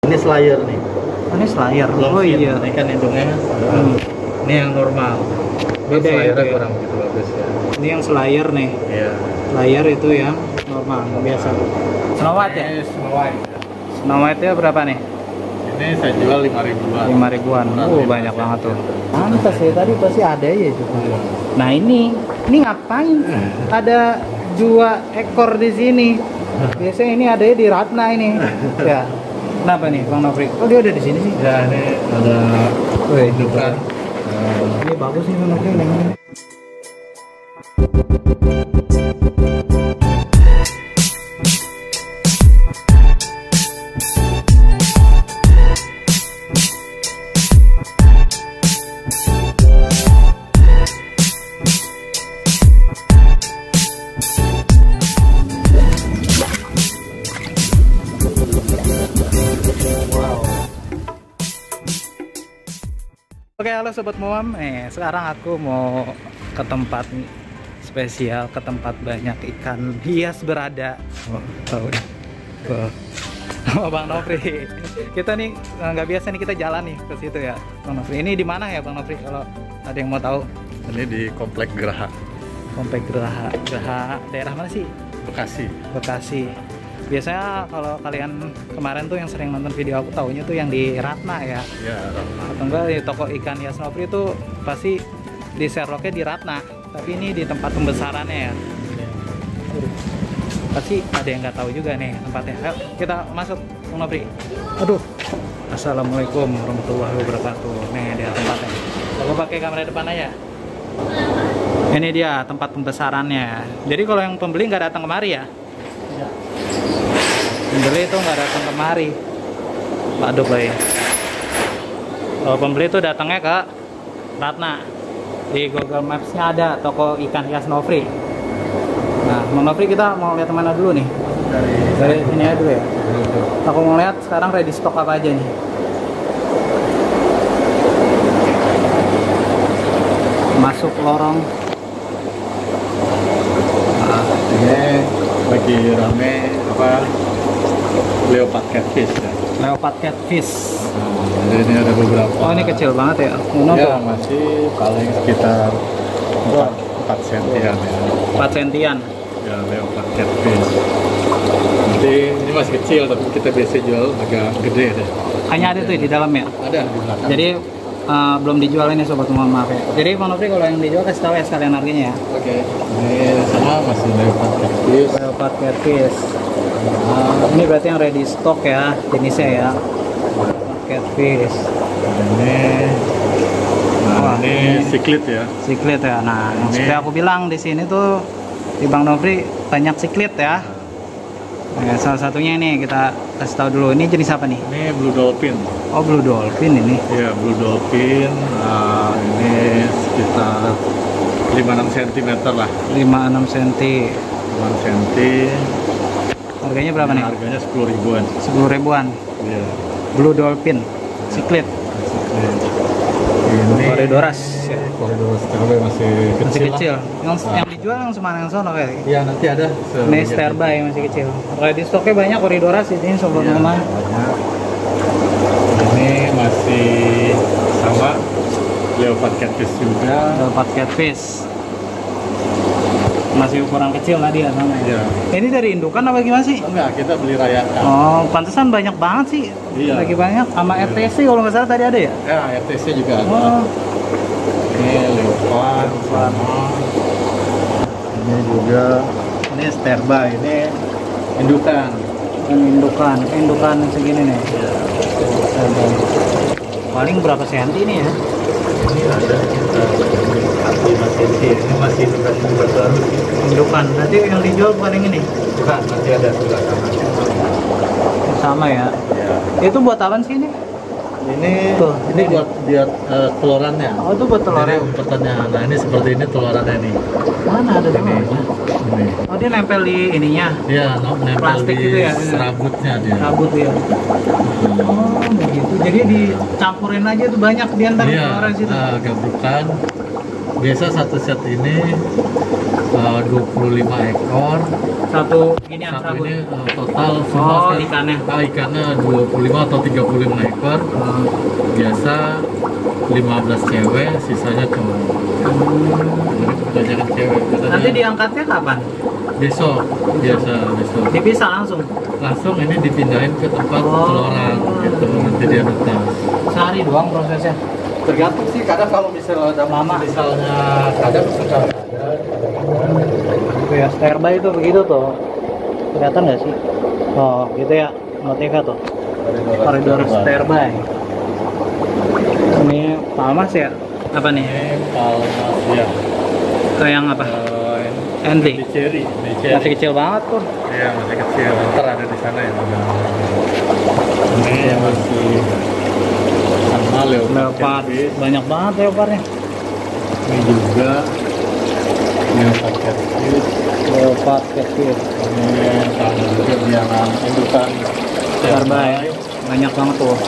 Ini slayer nih. Ini slayer. Long Oh fin. iya. Ini kan hidungnya. Ini yang normal. Beda ya, Slayernya itu ya? kurang begitu bagus ya. Ini yang slayer nih. Iya. Slayer itu yang normal, yang biasa. Snow White ya? Ini Snow White. Snow White nya berapa nih? Ini saya jual 5.000-an. 5.000-an. Banyak banget tuh. Pantas ya, tadi pasti ada ya juga. Nah ini ngapain? Ada 2 ekor di sini. Biasanya ini adanya di Ratna ini. Ya. Kenapa nih Bang Nofri? Oh dia ada di sini sih. Ya ini ada indukan. Ini bagus nih Bang Nofri ini. Oke, halo Sobat Muam. Sekarang aku mau ke tempat spesial, ke tempat banyak ikan hias berada. Tahu nih. Sama Bang Nofri. Kita nih nggak biasa nih kita jalan nih ke situ ya, Bang Nofri. Ini di mana ya Bang Nofri? Kalau ada yang mau tahu? Ini di Komplek Geraha. Komplek Geraha. Geraha daerah mana sih? Bekasi. Bekasi. Biasanya kalau kalian kemarin tuh yang sering nonton video aku taunya tuh yang di Ratna ya. Ya, Atau enggak di toko ikan hias Nofri itu pasti di Sherlocknya di Ratna, tapi ini di tempat pembesarannya ya. Pasti ada yang nggak tahu juga nih tempatnya. Ayo kita masuk Bang Nofri. Aduh. Assalamualaikum warahmatullahi wabarakatuh. Nih dia tempatnya. Aku pakai kamera depan aja. Ini dia tempat pembesarannya. Jadi kalau yang pembeli nggak datang kemari ya? Pembeli itu nggak datang kemari. Waduh boy. Kalau pembeli itu datangnya ke Ratna. Di Google Maps-nya ada toko ikan hias Nofri. Nah, Bang Nofri kita mau lihat mana dulu nih? Dari sini aja dulu ya. Aku mau lihat sekarang ready stock apa aja nih. Masuk lorong. Nah, ini lagi rame apa? Leopard catfish ya. Leopard catfish. Nah, jadi ini ada beberapa. Oh, ini kecil banget ya. Ya, masih paling sekitar 4 sentian ya. 4 sentian. Ya, leopard catfish. Nanti ini masih kecil tapi kita biasa jual agak gede deh. Hanya ada tuh di dalamnya. Ada di belakang. Jadi belum dijual ini sobat, mohon maaf ya. Jadi Bang Nofri kalau yang dijual kasih tahu ya sekalian harganya ya. Oke. Ini sama masih leopard catfish. Leopard catfish. Nah, ini berarti yang ready stock ya jenisnya ya. Leopard catfish. Ini Wah, ini siklit ya. Siklit ya. Nah, yang Ini- seperti aku bilang di sini tuh di Bang Nofri banyak siklit ya. Nah, salah satunya ini kita kasih tahu dulu. Ini jenis apa nih? Ini blue dolphin. Oh, blue dolphin ini. Iya, blue dolphin. Ini sekitar 5-6 cm lah. 5-6 cm. 5 cm. Harganya berapa nih? Harganya 10.000-an. 10.000-an. Iya. Blue dolphin. Siklit. Ini Koridoras. Koridoras tapi masih kecil. Masih kecil. Lah. Yang dijual yang semana yang sono kayak. Iya, nanti ada. Ini sterbai masih kecil. Ready stoknya banyak koridoras di sini sobat Iya, rumah. banyak. Ini masih sama leopard catfish juga. Leopard catfish. Masih ukuran kecil tadi ya sama ya. Iya. Ini dari indukan apa gimana sih? Enggak, kita beli rayakan. Oh, pantesan banyak banget sih. Iya. Lagi banyak sama Iya. FTC kalau nggak salah tadi ada ya? Ya, RTC juga ada. Oh, Ini leopard sama. Ini juga. Ini sterbai. Ini indukan. indukan yang segini nih. Iya. Paling berapa senti ini ya? Ini ada sekitar 5 cm. Ini masih indukan baru. Indukan. Nanti yang dijual bukan yang ini. Bukan, nanti ada sebelah kanan. Sama ya. Ya. Itu buat apa sih ini? Ini Tuh, ini ini. buat biar telorannya. Oh, itu buat telurnya. Ini umpetannya. Nah, ini seperti ini telorannya nih. Mana ada di Ini. bawahnya? Ini. Oh, dia nempel di ininya. Iya, nempel Plastik di gitu ya? serabutnya dia. Rambut ya. Oh, begitu. Jadi dicampurin aja tuh banyak di antara Iya, telurnya situ. gabrukan. Biasa satu set ini 25 ekor. Satu ginian Satu sabun. ini total Oh, semua ikannya. ikannya 25 atau 35 ekor. Biasa 15 cewek, sisanya cowok. Jadi kebanyakan cewek. Katanya Nanti diangkatnya kapan? besok, biasa besok. Dipisah langsung. Langsung ini dipindahin ke tempat Oh. keluaran gitu, nanti dia netas. Sehari doang prosesnya. Tergantung sih, kadang kalau misalnya ada Lama. misalnya kadang suka ada. Gitu ya, sterba itu begitu tuh. Kelihatan nggak sih? Oh, gitu ya motifnya tuh. Koridor sterba. Ini palmas ya? Apa nih? Ini palmas ya. Ke yang apa? Di Endly. cherry, Masih kecil banget tuh. Iya, masih kecil. Ntar ada di sana ya. Ini masih sama Leopard. Banyak banget leopardnya. Ini juga leopard catfish. Leopard catfish. Ini sama juga biaran indukan Sterba ya. Banyak banget tuh.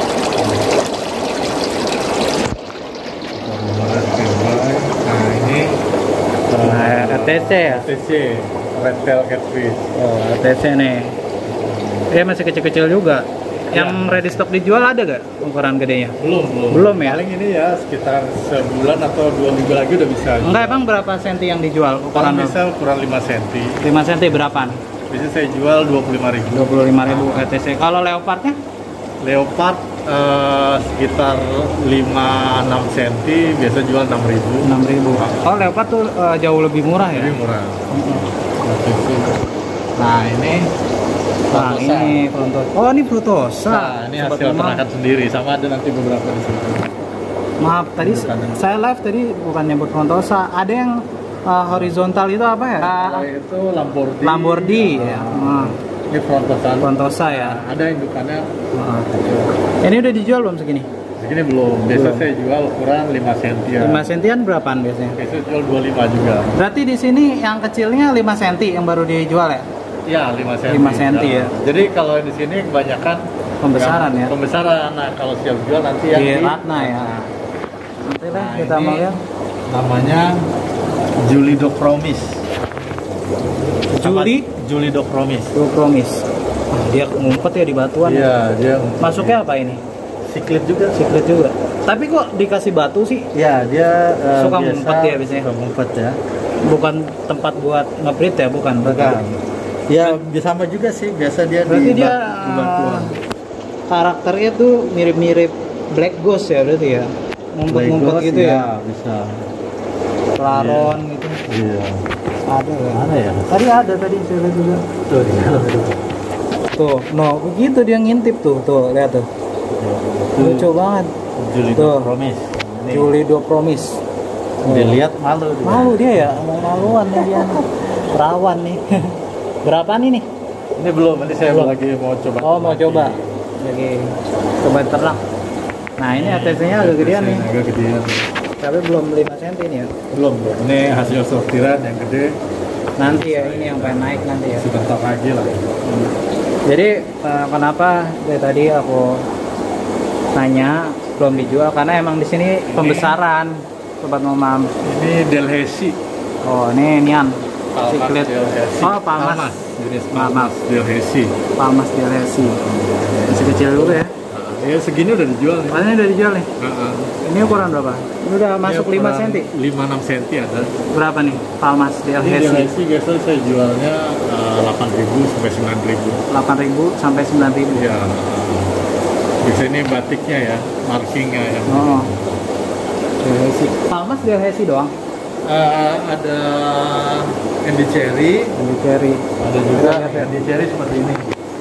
Nah ini Nah, ATC ya? TC, red tail catfish. Oh, ATC nih. Dia masih kecil-kecil juga. Yang ready stock dijual ada gak ukuran gedenya? Belum Ya? Paling ini ya sekitar sebulan atau 2 minggu lagi udah bisa. Enggak, emang berapa senti yang dijual ukuran? Ukuran bisa ukuran 5 cm. 5 cm berapaan? Bisa saya jual 25.000. 25.000 ATC. Kalau leopardnya? Leopard sekitar 5-6 cm, biasa jual 6.000. 6.000. Oh, leopard tuh jauh lebih murah ya? Lebih murah. Mm-mm. Nah ini Nah, Protosa. ini Protosa. Oh, ini Protosa. Nah, ini Sobat hasil Umam. ternakan sendiri, sama ada nanti beberapa di situ. Maaf, tadi Bukan. saya live tadi bukan nyebut Protosa. Ada yang horizontal itu apa ya? Kalau itu Lamborghini. Lamborghini ya. Ini Frontosa. Protosa ya. Nah, ada indukannya. Ini udah dijual belum segini? Segini belum. Biasa Belum. saya jual ukuran 5 cm. 5 sentian berapaan biasanya? Biasa jual 25 juga. Berarti di sini yang kecilnya 5 cm yang baru dijual ya? Ya, 5 cm. 5 cm ya. Jadi kalau di sini kebanyakan Pembesaran ya? Pembesaran. Nah, kalau siap jual nanti yang Di Ratna ya. Nanti lah Nah, kita ini mau lihat. namanya Julido Promise. Julido Promise. Tuh promise. Dia ngumpet ya di batuan. Iya, dia Masuknya apa ini? siklit juga. Secret juga. Tapi kok dikasih batu sih? Ya, dia Suka biasa ngumpet ya biasanya? Suka ngumpet ya. Bukan tempat buat ngebreed ya, bukan? Bukan. Ya, sama juga sih. Biasa dia Berarti dia di batuan. karakternya tuh mirip-mirip Black Ghost ya berarti ya? Ngumpet-ngumpet Legos, gitu ya? Bisa. Laron gitu. Iya. Ada ya? Mana ya? Tadi ada tadi saya lihat juga. Tuh, di dalam itu. Tuh, no, begitu dia ngintip tuh, lihat tuh. Lucu banget. Julido Tuh. Promise. Ini Julido Promise. dilihat malu dia. Malu dia ya, mau maluan nih dia. Perawan nih. Berapa nih nih? Ini belum, ini saya Belum. lagi mau coba. Oh, mau coba. Lagi coba ternak. Nah, ini ATC-nya agak gedean nih. Agak gedean. Tapi belum 5 cm ini ya. Belum. Ini hasil sortiran yang gede. Nanti ya, ini yang pengen naik nanti ya. Sebentar lagi lah. Jadi kenapa dari tadi aku nanya belum dijual karena emang di sini pembesaran sobat Momam. Ini Delhaize. Oh, ini nian. Siklet. Delhaize. Oh, palmas. Jenis Palmas. palmas Delhaize. Palmas di Delhaize. Masih kecil juga ya. Ya segini udah dijual nih. Mana ini udah dijual nih? Heeh. Ini ukuran berapa? Ini udah masuk 5 cm. 5-6 cm ada. Berapa nih? Palmas di Ini Delhaize. Delhaize biasa saya jualnya 8.000 sampai 9.000. 8.000 sampai 9.000. Ya. Bisa ini batiknya ya, markingnya ya. Oh. Delhaize. Palmas Delhaize doang. Ada Andy Cherry, Ini cherry. ada juga Andy Cherry seperti ini.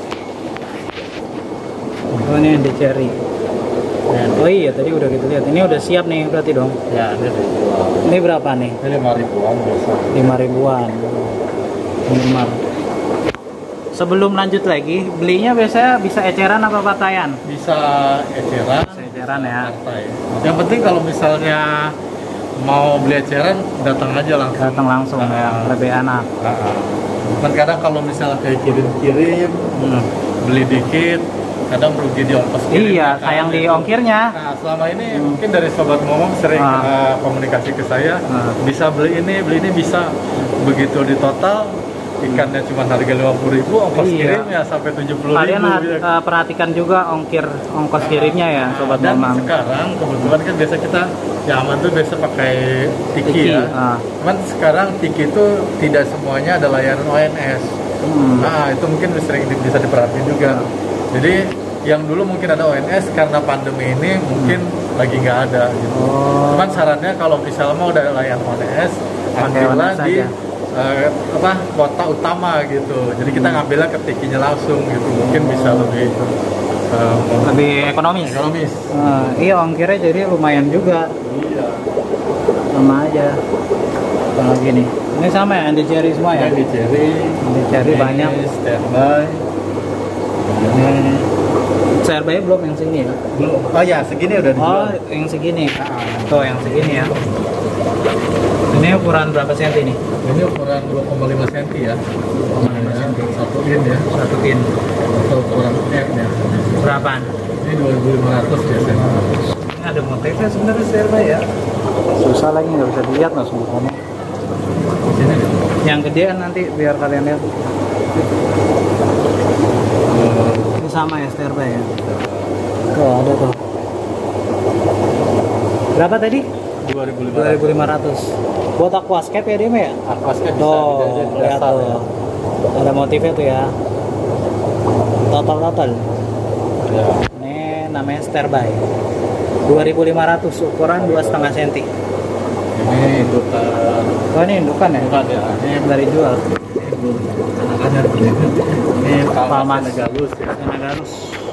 Oh, ini yang di cherry. Oh iya, tadi udah gitu lihat. Ini udah siap nih berarti dong. Ya, ini dijual. Ini berapa nih? Ini 5.000-an biasa. 5.000-an. Minimal. Sebelum lanjut lagi, belinya biasanya bisa eceran apa patayan? Bisa eceran, Bisa eceran ya. partai. Yang penting kalau misalnya mau beli eceran, datang aja langsung. Datang langsung ya, lebih enak. Kan kadang kalau misalnya kayak kirim-kirim, beli dikit, kadang merugi di ongkos kirim. Iya, kan. sayang di ongkirnya. Nah, selama ini mungkin dari sobat ngomong sering komunikasi ke saya, bisa beli ini bisa begitu di total ikannya cuma harga 50.000, ongkos Iya. kirimnya sampai 70.000. Kalian gitu. perhatikan juga ongkos kirimnya ya, sobat Dan Mamam. sekarang kebetulan kan biasa kita Yaman tuh biasa pakai Tiki ya. Cuman sekarang Tiki itu tidak semuanya ada layanan ONS. Nah itu mungkin sering bisa diperhatiin juga. Jadi yang dulu mungkin ada ONS karena pandemi ini mungkin lagi nggak ada gitu. Cuman sarannya kalau misalnya mau ada layanan ONS, ambillah ONS di aja. kota utama gitu. Jadi kita ngambilnya ke Tikinya langsung gitu. Mungkin bisa lebih Lebih ekonomis. Iya, ongkirnya jadi lumayan juga. Iya. Sama aja. Kalau gini. Ini sama ya, Andy Cherry semua ya? Andy Cherry banyak. Standby. Ini Standby belum yang segini ya? belum. Oh ya, segini udah dijual. Oh, yang segini. Tuh, yang segini ya. Ini ukuran berapa senti nih? Ini ukuran 2,5 cm ya. 2,5 cm. Satu in ya. Satu pin. Atau ukuran M ya. Berapaan? Ini 2.500 biasanya. Ini ada motifnya sebenarnya Standby ya. Susah lagi, nggak bisa dilihat mas bukannya. Di sini ya. Yang gedean nanti biar kalian lihat. Ini sama ya Standby ya. Tuh ada tuh. Berapa tadi? 2.500. Buat aquascape ya dia mah ya? Aquascape bisa Tuh, dijadiin lihat dasar tuh. ya. Ada motifnya tuh ya. Total. Ya. Ini namanya Standby. 2.500 ukuran 2,5 cm. Ini indukan. Oh ini indukan ya? Bukan ya. Ini Dari jual. anakannya ini Palmas. Senegalus ya. Senegalus.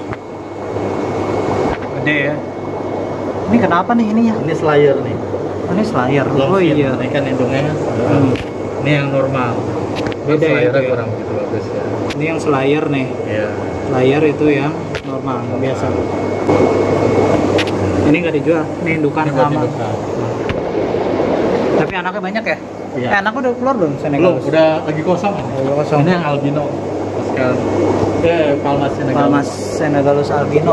Gede ya. Ini kenapa nih ininya? Ini slayer nih. Ini selayar. Oh Longfin. iya. Ini kan indungnya. Ini yang normal. Beda ya, Slayernya itu ya? kurang begitu bagus ya. Ini yang selayar nih. Iya. Layar itu yang normal, yang biasa. Ini nggak dijual, ini indukan Ini buat sama. indukan. Tapi anaknya banyak ya? Iya. Anaknya udah keluar belum? Belum, Senegalus? udah lagi kosong. Udah kosong. Ini yang albino. Sekarang. Palmas Senegalus. Palmas Senegalus albino.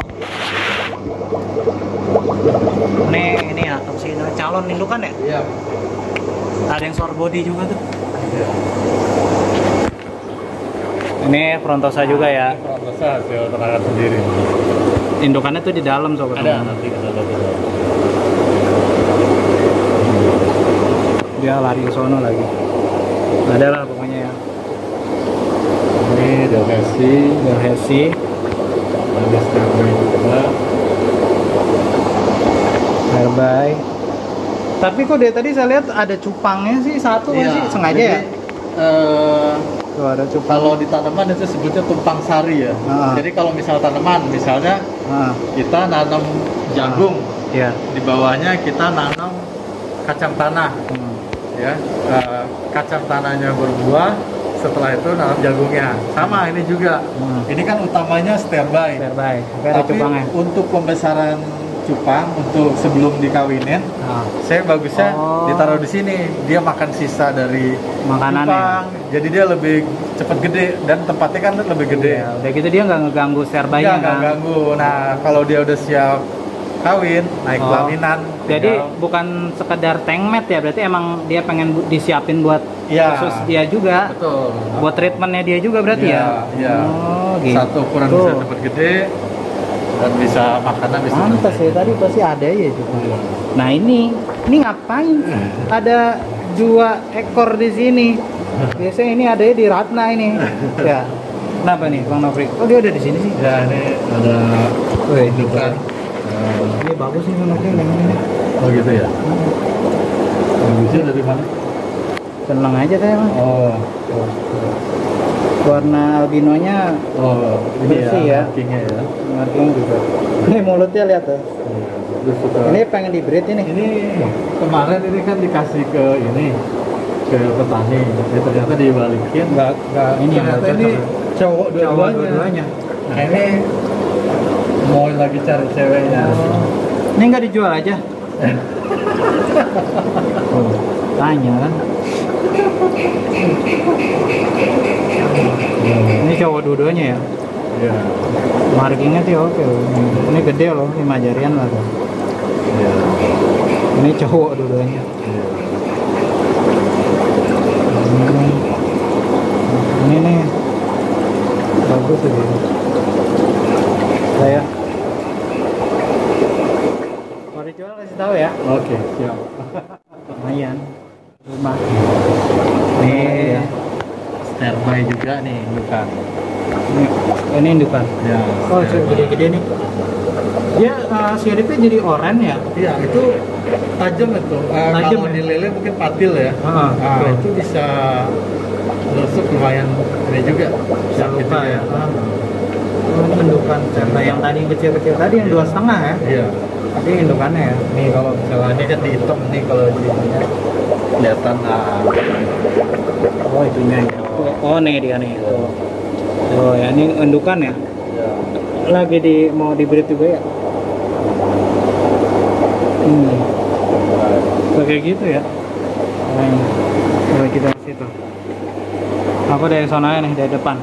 Ini ya, apa sih namanya? Calon indukan ya? Iya. Ada yang short body juga tuh. Iya. Ini frontosa juga ya. Frontosa hasil ternakan sendiri. Indukannya tuh di dalam sobat. Ada nanti kita lihat. Dia lari ke sono lagi. Ada lah pokoknya ya. Ini Delhesi. Delhesi. Ada Standby juga. Standby. Tapi kok dari tadi saya lihat ada cupangnya sih satu sih sengaja ya. Tuh ada cupang. Kalau di tanaman itu sebutnya tumpang sari ya. Jadi kalau misal tanaman, misalnya kita nanam jagung, di bawahnya kita nanam kacang tanah, ya. Kacang tanahnya berbuah, setelah itu nanam jagungnya. Sama ini juga. Ini kan utamanya Standby. Tapi untuk pembesaran cupang untuk sebelum dikawinin, saya bagusnya ditaruh di sini. Dia makan sisa dari makanannya. Cupang, jadi dia lebih cepat gede dan tempatnya kan lebih gede. Udah gitu dia nggak ngeganggu Standby-nya Nggak kan. ganggu. Nah kalau dia udah siap kawin, naik pelaminan. Jadi bukan sekedar tank mat ya, berarti emang dia pengen disiapin buat khusus dia juga. Betul. Buat treatmentnya dia juga berarti ya. Iya. Gitu. Satu ukuran bisa cepat gede dan bisa makanan bisa. Pantas ya tadi pasti ada ya juga. Nah ini ngapain? Ada 2 ekor di sini. Biasanya ini ada di Ratna ini. Ya. Kenapa nih Bang Nofri? Oh dia ada di sini sih. Ya ini ada indukan. Ini bagus nih Bang Nofri yang ini. Oh gitu ya. Bagusnya dari mana? Seneng aja saya Bang. Warna albinonya bersih ya. Markingnya ya. Marking juga. Ini mulutnya lihat tuh. Ini pengen di breed ini. Ini kemarin ini kan dikasih ke ini ke petani. Ya, ternyata dibalikin. Enggak ini yang Ternyata ini cowok dua-duanya. Nah ini mau lagi cari ceweknya. Ini nggak dijual aja. Tanya kan. Ini cowok dua-duanya ya. Iya. Markingnya sih oke. Ini gede loh, 5 jarian lah. Iya. Ini cowok dua-duanya. Iya. Ini nih bagus ini. Saya mau dijual kasih tahu ya. Oke, siap. Lumayan rumah. Nih standby juga nih indukan. Ini indukan. Ya. Oh, gede-gede nih. Dia CDP jadi oranye ya? Iya, itu tajam itu. Tajam Kalau ya? di lele mungkin patil ya. Nah, itu bisa nusuk lumayan ini juga. Bisa Sakit luka juga. ya. Oh, ini indukan standby yang tadi kecil-kecil tadi yang 2,5 ya? Iya. Tapi indukannya ya. Nih kalau misalnya ini kan dihitung nih kalau di ininya kelihatan. Nah, Oh, itunya ya. Oh, nih dia nih. Oh, ya ini indukan ya. ya. Lagi mau di breed juga ya. Kayak gitu ya. Coba kita ke situ. Aku dari sana nih, dari depan.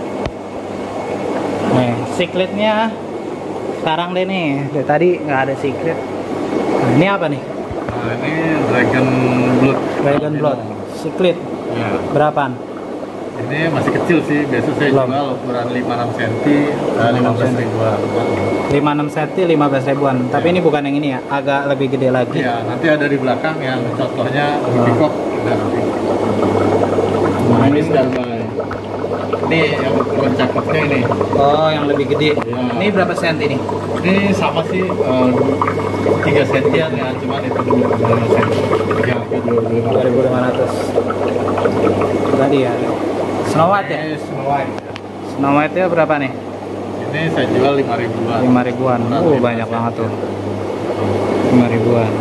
Nih, secretnya sekarang deh nih. Dari tadi nggak ada secret. Nah, ini apa nih? Nah, ini Dragon Blood. Dragon Blood. Secret. Ya. Berapaan? Ini masih kecil sih, biasa saya Belum. jual ukuran 5-6 cm, 15 ribuan. 5-6 cm 15 ribuan. Tapi ini bukan yang ini ya, agak lebih gede lagi. Iya, nanti ada di belakang yang contohnya peacock. Ada nanti. Nah, ini standby. Ini yang ukuran cakepnya ini. Oh, yang lebih gede. Ya. Ini berapa senti nih? Ini sama sih 3 sentian ya, cuman itu 25 cm. Ya, 2.500. Tadi ya. Snow White ya? Ini Snow White. Snow White nya berapa nih? Ini saya jual 5 ribuan. 5 ribuan. Banyak banget tuh. 5 ribuan.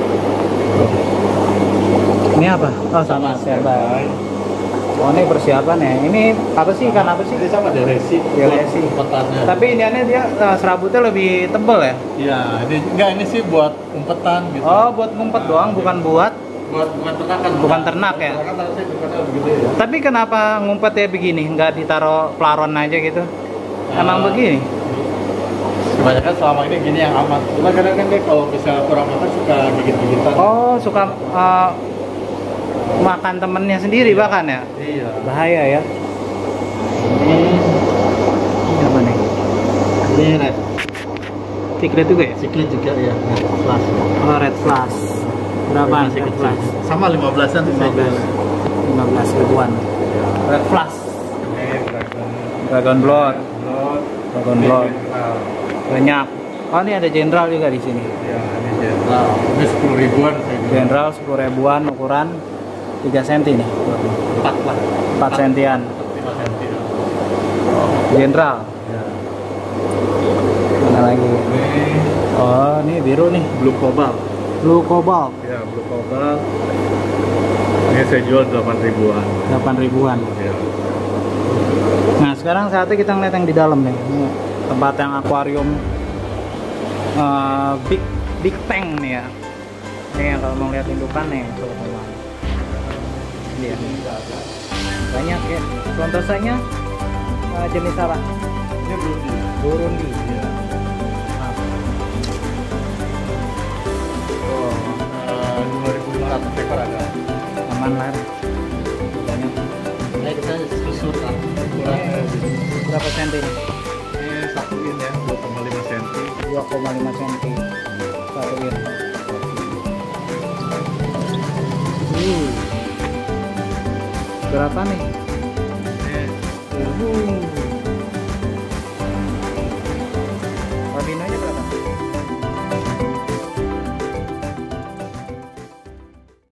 Ini apa? Oh, sama standby. Oh, ini persiapan ya. Ini apa sih? Ikan apa sih? Ini sama delesi. Delesi. Umpetannya. Tapi iniannya dia serabutnya lebih tebal ya? Iya, ini sih buat umpetan gitu. Oh, buat ngumpet doang, bukan buat. Bukan ternakan. Bukan ternak ya? Ternakan harusnya ukurannya lebih gede ya. Tapi kenapa ngumpetnya begini? Nggak ditaruh pelaron aja gitu? Emang begini? Kebanyakan selama ini gini yang aman. Cuma kadang kan dia kalau misalnya kurang makan suka gigit-gigitan. Oh, suka makan temennya sendiri bahkan ya? Iya. Bahaya ya. Ini apa nih? Ini red. Secret juga ya? Siklit juga ya. Red flash. Oh, red flash. Berapa? Masih Red kecil. flash? Sama 15-an sih saya jual. 15 ribuan. Red flash. Ini Dragon Blood. Dragon Blood. General. Banyak. Oh, ini ada jenderal juga di sini. Ya, ini general. Ini 10 ribuan saya jual. Jenderal 10 ribuan, ukuran 3 cm nih. 4 lah. 4 sentian. 5 cm. Jenderal. Ya. Mana lagi? Ini Oh, ini biru nih. blue cobalt. Blue Cobalt. Ya, blue cobalt. Ini saya jual 8 ribuan. 8 ribuan. Ya. Nah, sekarang saatnya kita ngeliat yang di dalam nih. Ini tempat yang akuarium big tank nih ya. Ini yang kalau mau lihat indukan nih, teman-teman. Dia. Banyak ya. Kontosanya jenis apa? Ini Burundi. Burundi. Ya. Nah, 2.500 ekor ada. aman lah. Banyak. Nah, kita susur kan. Ukurannya Berapa senti nih? ini satuin ya, 2,5 cm. 2,5 cm. Satu in. Berapa nih? Ini